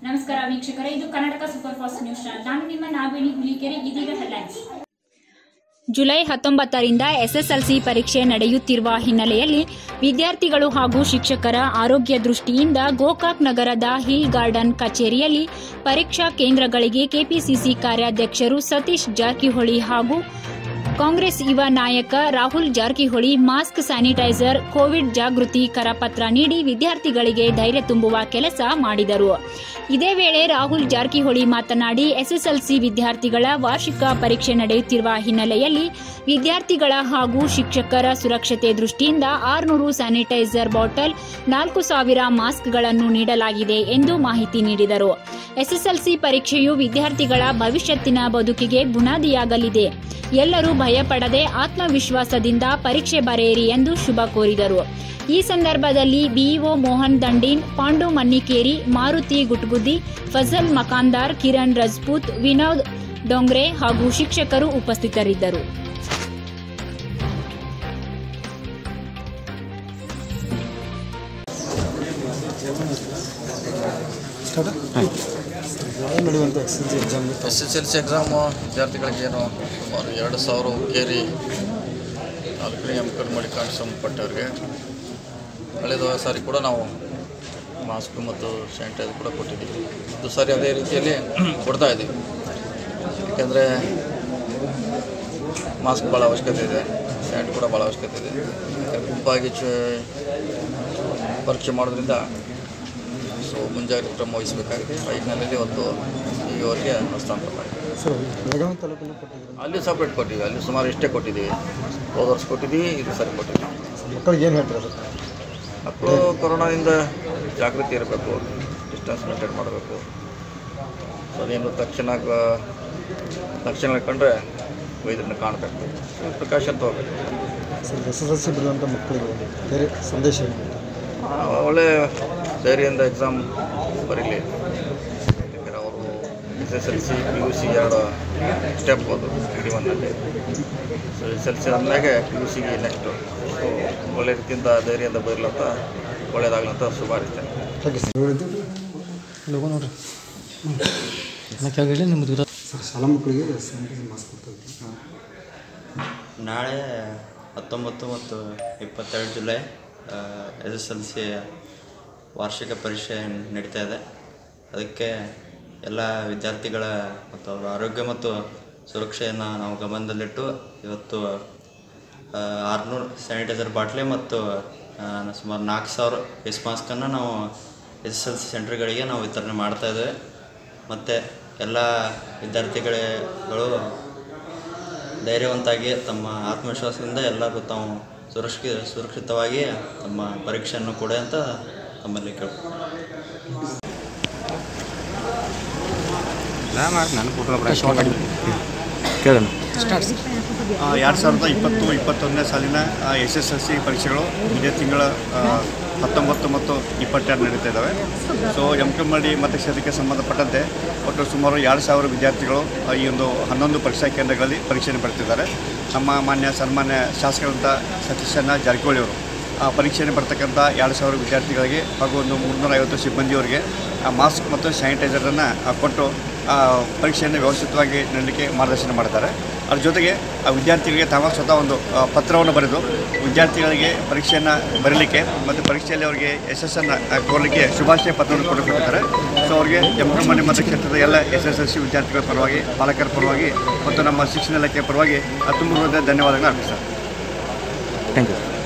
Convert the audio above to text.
ನಮಸ್ಕಾರ ವೀಕ್ಷಕರೇ, ಇದು Karnataka super fast news channel. ನಾನು ನಿಮ್ಮ ನಾಗವೇಣಿ ಹುಲಿಕೆರೆ. ಇದೀಗ ಹೆಡ್ಲೈನ್ಸ್. ಜುಲೈ 19ರಿಂದ ಎಸ್ಎಸ್ಎಲ್ಸಿ ಪರೀಕ್ಷೆ ನಡೆಯುತ್ತಿರುವ ಹಿನ್ನೆಲೆಯಲ್ಲಿ ವಿದ್ಯಾರ್ಥಿಗಳು ಹಾಗೂ ಶಿಕ್ಷಕರ ಆರೋಗ್ಯ ದೃಷ್ಟಿಯಿಂದ ಗೋಕಾಕ್ ನಗರದ ಹಿಲ್ ಗಾರ್ಡನ್ ಕಚೇರಿಯಲ್ಲಿ ಪರೀಕ್ಷಾ ಕೇಂದ್ರಗಳಿಗೆ ಕೆಪಿಸಿಸಿ ಕಾರ್ಯಾಧ್ಯಕ್ಷರು ಸತೀಶ್ ಜಾರಕಿಹೊಳಿ ಹಾಗೂ ಕಾಂಗ್ರೆಸ್ ಯುವ ನಾಯಕ Rahul Jarkiholi mask, sanitiser, covid ಜಾಗೃತಿ ಕರಪತ್ರ ನೀಡಿ ವಿದ್ಯಾರ್ಥಿಗಳಿಗೆ ಧೈರ್ಯ ತುಂಬುವ ಕೆಲಸ ಮಾಡಿದರು. ಇದೇ ವೇಳೆ ರಾಹುಲ್ ಜಾರಕಿಹೊಳಿ ಮಾತನಾಡಿ, ಎಸ್ಎಸ್ಎಲ್ಸಿ ವಿದ್ಯಾರ್ಥಿಗಳ ವಾರ್ಷಿಕ ಪರೀಕ್ಷೆ ನಡೆಯುತ್ತಿರುವ ಹಿನ್ನೆಲೆಯಲ್ಲಿ ವಿದ್ಯಾರ್ಥಿಗಳ ಹಾಗೂ ಶಿಕ್ಷಕರ ಸುರಕ್ಷತೆ ದೃಷ್ಟಿಯಿಂದ 600 ಸ್ಯಾನಿಟೈಸರ್ ಬಾಟಲ್, 4000 ಮಾಸ್ಕ್ಗಳನ್ನು ನೀಡಲಾಗಿದೆ ಎಂದು ಮಾಹಿತಿ ನೀಡಿದರು. ಎಸ್ಎಸ್ಎಲ್ಸಿ ಪರೀಕ್ಷೆಯು ವಿದ್ಯಾರ್ಥಿಗಳ ಭವಿಷ್ಯತ್ತಿನ ಬದುಕಿಗೆ ಬುನಾದಿಯಾಗಲಿದೆ. ಎಲ್ಲರೂ ಭಯಪಡದೆ ಆತ್ಮವಿಶ್ವಾಸದಿಂದ ಪರೀಕ್ಷೆ ಬರೆಯಿರಿ ಎಂದು ಶುಭ ಕೋರಿದರು. ಈ ಸಂದರ್ಭದಲ್ಲಿ ಬಿಇಒ ಮೋಹನ್ ದಂಡೀನ್, ಪಾಂಡು ಮನ್ನಿಕೇರಿ, ಮಾರುತಿ ಗುಟ್ಗುದ್ದಿ, ಫಜಲ್ ಮಕಾಂದಾರ್, ಕಿರಣ್ ರಜಪೂತ್, ವಿನೋದ್ ಡೋಂಗ್ರೆ ಹಾಗೂ ಶಿಕ್ಷಕರು ಉಪಸ್ಥಿತರಿದ್ದರು. ಎಸ್ಎಸ್ಎಲ್ಸಿ ಎಕ್ಸಾಮು ವಿದ್ಯಾರ್ಥಿಗಳಿಗೆ ಏನು ಸುಮಾರು 2000 ಕೇರಿ ನಾಲ್ಕನೇ ಎಮ್ಕಡ್ ಸಂಬಂಧಪಟ್ಟವ್ರಿಗೆ ಕಳೆದ ಸಾರಿ ಕೂಡ ನಾವು ಮಾಸ್ಕ್ ಮತ್ತು ಸ್ಯಾನಿಟೈಸರ್ ಕೂಡ ಕೊಟ್ಟಿದ್ದೀವಿ. ಇದು ಸಾರಿ ಅದೇ ರೀತಿಯಲ್ಲಿ ಕೊಡ್ತಾ ಇದ್ದೀವಿ. ಯಾಕೆಂದರೆ ಮಾಸ್ಕ್ ಭಾಳ ಅವಶ್ಯಕತೆ ಇದೆ, ಸ್ಯಾನಿಟ್ ಕೂಡ ಭಾಳ ಅವಶ್ಯಕತೆ ಇದೆ. ಗುಂಪಾಗಿ ಪರೀಕ್ಷೆ ಮಾಡೋದ್ರಿಂದ ಮುಂಜಾಗ್ರತೆ ಕ್ರಮ ವಹಿಸಬೇಕಾಗಿದೆ. ಆ ಹಿನ್ನೆಲೆಯಲ್ಲಿ ಇವತ್ತು ಈವರೆಗೆ ಹಸ್ತಾಂತರ ಮಾಡಿದ್ದೀವಿ. ಅಲ್ಲಿ ಸಪ್ರೇಟ್ ಕೊಟ್ಟಿದ್ದೀವಿ. ಅಲ್ಲಿ ಸುಮಾರು ಇಷ್ಟೇ ಕೊಟ್ಟಿದ್ದೀವಿ. ಹೋದ ವರ್ಷ ಕೊಟ್ಟಿದ್ದೀವಿ, ಇದು ಸರಿ ಕೊಟ್ಟಿದ್ದೀವಿ. ಮಕ್ಕಳಿಗೆ ಏನು ಹೇಳ್ತಾರೆ? ಮಕ್ಕಳು ಕೊರೋನಾದಿಂದ ಜಾಗೃತಿ ಇರಬೇಕು, ಡಿಸ್ಟೆನ್ಸ್ ಮೇಂಟೈನ್ ಮಾಡಬೇಕು. ಸೊ ಅದೇನು ಲಕ್ಷಣ ಕಂಡ್ರೆ ವೈದ್ಯರನ್ನ ಕಾಣಬೇಕು, ಪ್ರಿಕಾಷನ್ ತೊಗೋಬೇಕು. ಎಸ್ಎಸ್ಎಲ್ಸಿ ಬರೆಯುವಂಥ ಮಕ್ಕಳಿಗೆ ಬೇರೆ ಸಂದೇಶ ಏನು? ಒಳ್ಳೆ ಧೈರ್ಯದಿಂದ ಎಕ್ಸಾಮ್ ಬರೀಲಿ. ಯಾಕಂದರೆ ಅವರು SSLC PUC 2 ಸ್ಟೆಪ್ ಅದು PD1ನಲ್ಲಿ. ಸೊ SSLC ಆದಮೇಲೆ PUCಗೆ ನೆಕ್ಸ್ಟು. ಸೊ ಒಳ್ಳೆ ರೀತಿಯಿಂದ ಧೈರ್ಯದಿಂದ ಬರಲಂತ ಒಳ್ಳೆಯದಾಗಲಂತ ಶುಭಾರಿಸ್ತೇನೆ. ನಿಮ್ಮದು ಶಾಲಾ ಮಕ್ಕಳಿಗೆ ಮಾಸ್ಕ್ ಕೊಡ್ತಾ ನಾಳೆ 19 ಮತ್ತು 22 ಜುಲೈ SSLC ವಾರ್ಷಿಕ ಪರೀಕ್ಷೆ ನಡೀತಾ ಇದೆ. ಅದಕ್ಕೆ ಎಲ್ಲ ವಿದ್ಯಾರ್ಥಿಗಳ ಮತ್ತು ಅವರ ಆರೋಗ್ಯ ಮತ್ತು ಸುರಕ್ಷೆಯನ್ನು ನಾವು ಗಮನದಲ್ಲಿಟ್ಟು ಇವತ್ತು 600 ಸ್ಯಾನಿಟೈಸರ್ ಬಾಟ್ಲಿ ಮತ್ತು ಸುಮಾರು 4000 ಫೇಸ್ ಮಾಸ್ಕನ್ನು ನಾವು SSLC ಸೆಂಟರ್ಗಳಿಗೆ ನಾವು ವಿತರಣೆ ಮಾಡ್ತಾಯಿದ್ದೇವೆ. ಮತ್ತು ಎಲ್ಲ ವಿದ್ಯಾರ್ಥಿಗಳು ಧೈರ್ಯವಂತಾಗಿ ತಮ್ಮ ಆತ್ಮವಿಶ್ವಾಸದಿಂದ ಎಲ್ಲರೂ ತಾವು ಸುರಕ್ಷಿತವಾಗಿ ತಮ್ಮ ಪರೀಕ್ಷೆಯನ್ನು ಕೊಡಿ ಅಂತ ತಮ್ಮಲ್ಲಿ ಕೇಳೋಣ. 2020-21ನೇ ಸಾಲಿನ SSLC ಪರೀಕ್ಷೆಗಳು ಇದೇ ತಿಂಗಳ 19 ಮತ್ತು 22 ನಡೀತಾ ಇದ್ದಾವೆ. ಸೊ ಎಮ್ಕಮ್ಮಡಿ ಮತಕ್ಷೇತ್ರಕ್ಕೆ ಸಂಬಂಧಪಟ್ಟಂತೆ ಒಟ್ಟು ಸುಮಾರು 2000 ವಿದ್ಯಾರ್ಥಿಗಳು ಈ ಒಂದು 11 ಪರೀಕ್ಷಾ ಕೇಂದ್ರಗಳಲ್ಲಿ ಪರೀಕ್ಷೆಯನ್ನು ಬರೆದಿದ್ದಾರೆ. ನಮ್ಮ ಸನ್ಮಾನ್ಯ ಶಾಸಕರಂಥ ಸತೀಶ್ ಜಾರಕಿಹೊಳಿ ಅವರು ಪರೀಕ್ಷೆಯನ್ನು ಬರ್ತಕ್ಕಂಥ 2000 ವಿದ್ಯಾರ್ಥಿಗಳಿಗೆ ಹಾಗೂ ಒಂದು 350 ಸಿಬ್ಬಂದಿಯವರಿಗೆ ಮಾಸ್ಕ್ ಮತ್ತು ಸ್ಯಾನಿಟೈಸರನ್ನು ಕೊಟ್ಟು ಪರೀಕ್ಷೆಯನ್ನು ವ್ಯವಸ್ಥಿತವಾಗಿ ನಡೆಯಲಿಕ್ಕೆ ಮಾರ್ಗದರ್ಶನ ಮಾಡಿದ್ದಾರೆ. ಅದ್ರ ಜೊತೆಗೆ ಆ ವಿದ್ಯಾರ್ಥಿಗಳಿಗೆ ತಾವು ಸ್ವತಃ ಒಂದು ಪತ್ರವನ್ನು ಬರೆದು ವಿದ್ಯಾರ್ಥಿಗಳಿಗೆ ಪರೀಕ್ಷೆಯನ್ನು ಬರೀಲಿಕ್ಕೆ ಮತ್ತು ಪರೀಕ್ಷೆಯಲ್ಲಿ ಅವರಿಗೆ ಯಶಸ್ಸನ್ನು ಕೋರಲಿಕ್ಕೆ ಶುಭಾಶಯ ಪತ್ರವನ್ನು ಕೊಟ್ಟಿದ್ದಾರೆ. ಸೊ ಅವರಿಗೆ ಎಮ್ಕಮ್ಮಡಿ ಮತಕ್ಷೇತ್ರದ ಎಲ್ಲ SSLC ವಿದ್ಯಾರ್ಥಿಗಳ ಪರವಾಗಿ, ಪಾಲಕರ ಪರವಾಗಿ ಮತ್ತು ನಮ್ಮ ಶಿಕ್ಷಣ ಇಲಾಖೆಯ ಪರವಾಗಿ ತುಂಬ ಧನ್ಯವಾದಗಳನ್ನು ಅರ್ಪಿಸ್ತಾರೆ. Thank you.